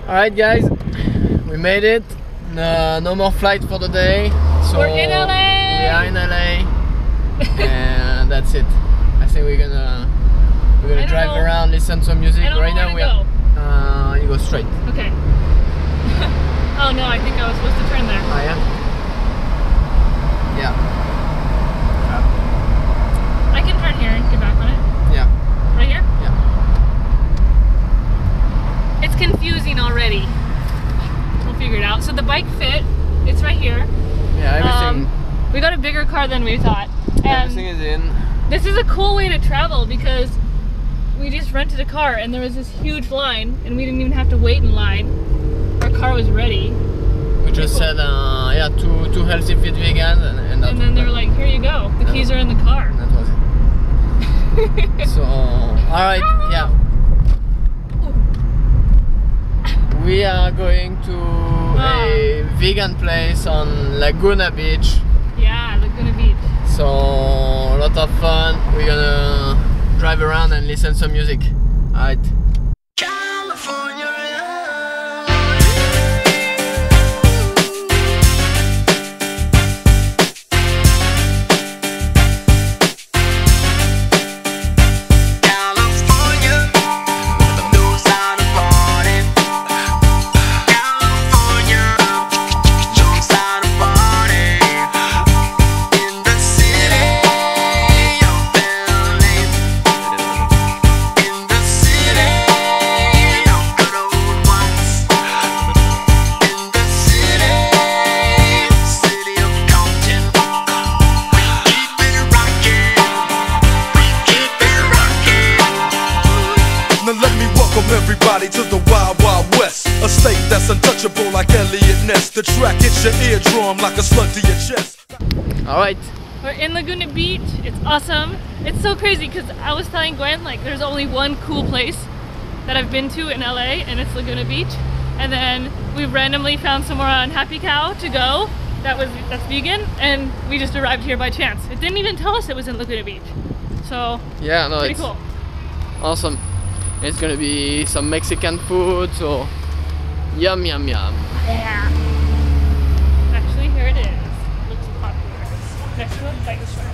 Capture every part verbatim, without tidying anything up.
Alright guys, we made it. Uh, no more flight for the day. So we're in L A! We are in L A. And that's it. I think we're gonna we're gonna drive know. around, listen to some music. I don't right know now we where are to uh, you go straight. Okay. Oh no, I think I was supposed to turn there. Ah yeah? Yeah. I can turn here and get back on it. Yeah. Right here? Yeah. It's confusing already. We'll figure it out. So the bike fit, it's right here. Yeah, everything. Um, we got a bigger car than we thought. And everything is in. this is a cool way to travel because we just rented a car and there was this huge line and we didn't even have to wait in line. Our car was ready. We just said, uh, yeah, two two healthy fit vegans, and, and, And then they were like, here you go. The keys are in the car. that was it. So, alright, yeah. We are going to a vegan place on Laguna Beach. Yeah, Laguna Beach. So, a lot of fun. We're gonna drive around and listen to some music. Alright. Everybody to the Wild Wild West, a state that's untouchable like Elliot Ness. The track hits your eardrum like a slug to your chest. Alright. We're in Laguna Beach. It's awesome. It's so crazy because I was telling Gwen like there's only one cool place that I've been to in L A and it's Laguna Beach. And then we randomly found somewhere on Happy Cow to go that was that's vegan and we just arrived here by chance. It didn't even tell us it was in Laguna Beach. So yeah, no, pretty it's cool. Awesome. It's gonna be some Mexican food, so yum yum yum. Yeah. Actually, here it is. Looks popular. Next to a bike shop.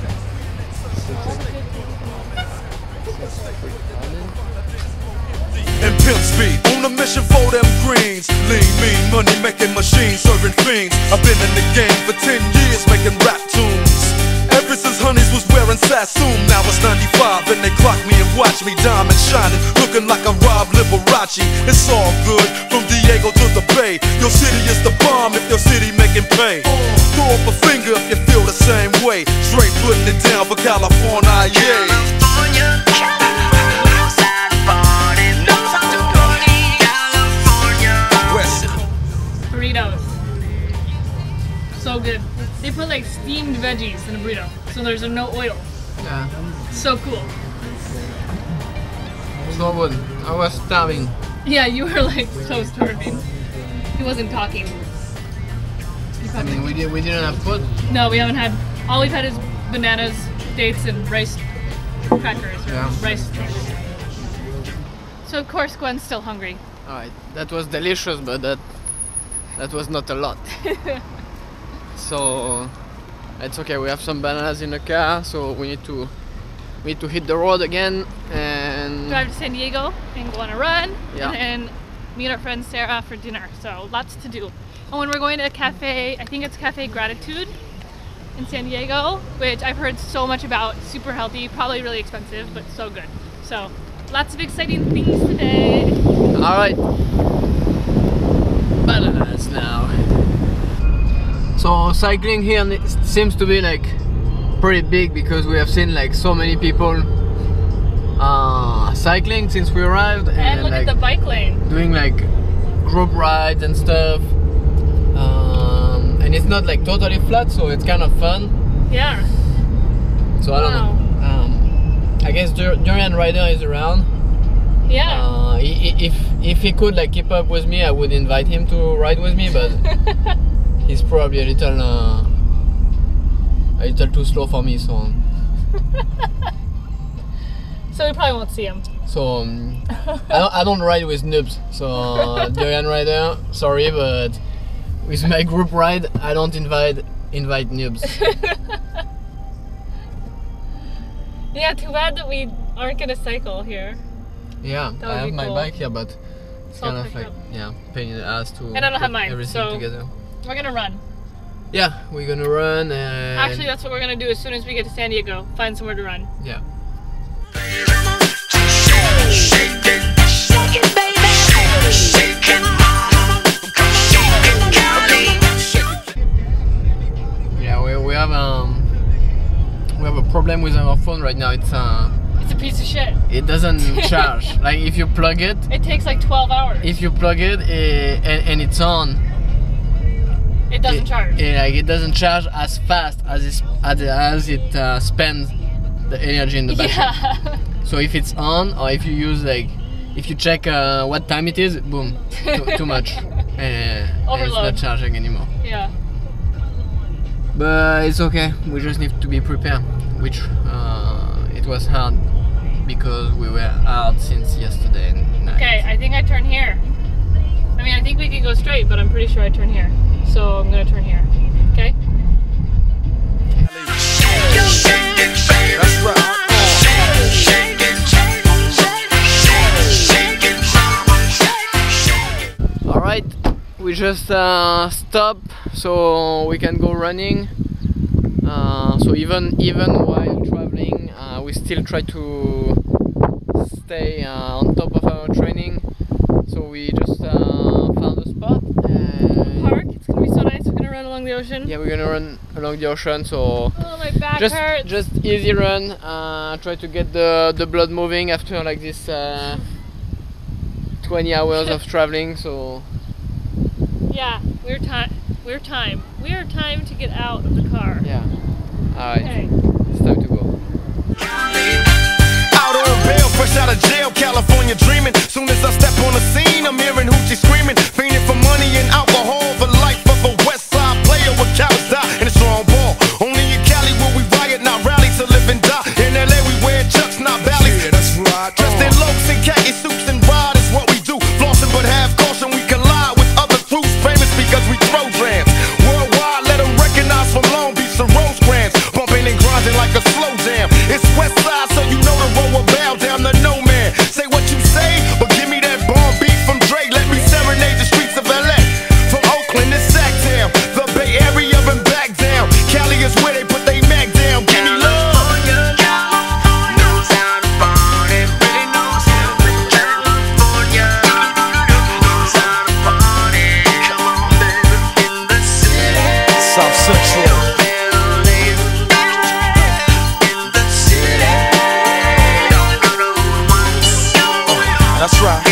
And pimp speed, on a mission for them greens. Lean, mean, money making machines, serving fiends. I've been in the game for ten years making rap tunes. Ever since Honeys was wearing Sassoon, now it's ninety-five and they clock me and watch me diamond shining, looking like a Rob Liberace. It's all good, from Diego to the Bay. Your city is the bomb if your city making pay. Throw up a finger if you feel the same way. Straight putting it down for California, yeah. Burritos. So good. They put like steamed veggies in a burrito, so there's no oil. Yeah. So cool. So good. I was starving. Yeah, you were like so starving. He wasn't talking. I mean, we did we didn't have food. No, we haven't had. All we've had is bananas, dates, and rice crackers or Yeah. rice. So of course Gwen's still hungry. Alright, that was delicious, but that that was not a lot. So it's okay. We have some bananas in the car, so we need to we need to hit the road again and Drive to San Diego and go on a run, Yeah. and then meet our friend Sarah for dinner. So lots to do. And when we're going to a cafe, I think it's Cafe Gratitude in San Diego, which I've heard so much about. Super healthy, probably really expensive, but so good. So lots of exciting things today. Alright. Bananas now. So cycling here seems to be like pretty big because we have seen like so many people uh, cycling since we arrived, and, And look like, at the bike lane. doing like group rides and stuff. Um, and it's not like totally flat, so it's kind of fun. Yeah. So I don't Wow. know. Um, I guess Dur Durian Rider is around. Yeah. Uh, i- if if he could like keep up with me, I would invite him to ride with me, but he's probably a little uh, a little too slow for me. So So we probably won't see him. So um, I, don't, I don't ride with noobs. So uh, Durian Rider, sorry, but with my group ride, I don't invite invite noobs. Yeah, too bad that we aren't gonna cycle here. Yeah, That would I have be my cool. bike here, but it's I'll kind of pick like up. yeah, pain in the ass to And I don't put have mine, everything so- together. We're gonna run. Yeah, we're gonna run and Actually, that's what we're gonna do as soon as we get to San Diego. Find somewhere to run. yeah. Yeah, we, we have um we have a problem with our phone right now. It's uh It's a piece of shit. it doesn't charge. Like if you plug it, It takes like twelve hours. if you plug it eh, and, and it's on, It doesn't it, charge. it, like it doesn't charge as fast as it as it, as it uh, spends the energy in the battery. Yeah. So if it's on, or if you use like, if you check uh, what time it is, boom, too, too much, and, and it's Overload. not charging anymore. Yeah. But it's okay. We just need to be prepared, which uh, it was hard because we were out since yesterday night. Okay, I think I turn here. I mean, I think we could go straight, but I'm pretty sure I turn here. So I'm gonna turn here. Okay? That's right. Alright, we just uh, stop so we can go running. Uh, so even even while traveling, uh, we still try to stay uh, on top of our training. So we just uh, found a spot. And Park. It's gonna be so nice. We're gonna run along the ocean. yeah, we're gonna run along the ocean. So Oh, my back just hurts. just easy run. Uh, try to get the the blood moving after like this uh, twenty hours of traveling. So Yeah, we're time. We're time. We are time to get out of the car. yeah, alright, Okay. it's time to go. Out on bail, fresh out of jail, California dreaming. Soon as I step on the scene, I'm hearing hoochie screaming, fiending for money and alcohol. The life of a West Side player with cowards die in a strong ball. Only in Cali will we riot, not rally to live and die. In L A we wear chucks, not valleys. Yeah, that's right. Dressed in locs and khaki suits and ride is what we do. Flossing but have caution, we collide with other crews. Famous because we throw drams. Worldwide, let them recognize from Long Beach to Rosecrans. Bumping and grinding like a slow jam. It's West Side, so you know the road will bow down to no man. Say what you say, but give me that bomb beat from Dre. Let me serenade the streets of L A. From Oakland to Sacktown, the Bay Area and back down. Cali is where they put they Mac down. Give me love. South Central. That's right.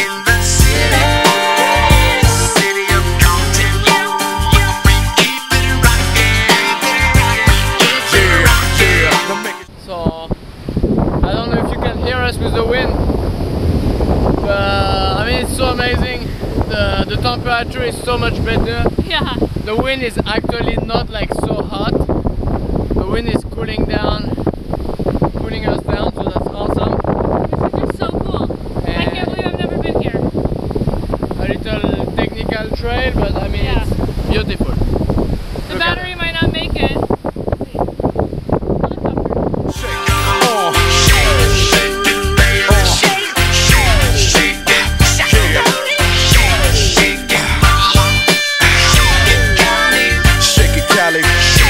So I don't know if you can hear us with the wind, but I mean it's so amazing. The the temperature is so much better. Yeah. The wind is actually not like so hot. The wind is cooling down, cooling us down, so that's awesome. This is so cool. I And- can't believe I've never been here. A little technical trail, but I mean Yeah. it's beautiful. The Look at battery might not make it. Shake it, Cali.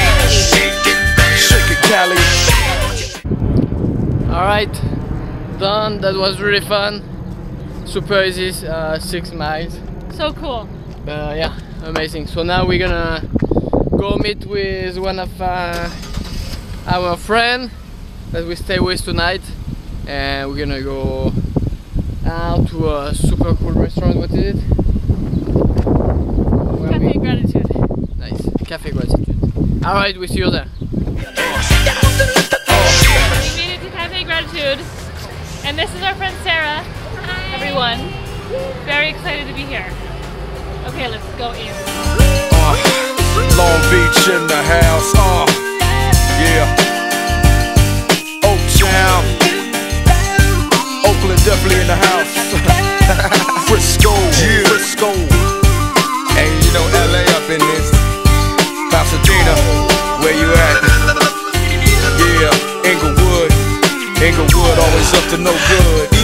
Shake it, Cali. Alright, done. That was really fun. Super easy, uh, six miles. So cool. Uh, yeah, amazing. So now we're gonna go meet with one of uh, our friends that we stay with tonight, and we're gonna go out to a super cool restaurant. What is it? Where Cafe we- Gratitude. Nice, Cafe Gratitude. All right, we see you there. We made it to Cafe Gratitude. And this is our friend Sarah. Everyone. Very excited to be here. Okay, let's go in. Uh, Long Beach in the house. Uh, yeah. Oak Town. Oak Brooklyn definitely in the house. Frisco, yeah. Frisco. And you know L A up in this. Pasadena, where you at? Yeah, Inglewood. Inglewood always up to no good.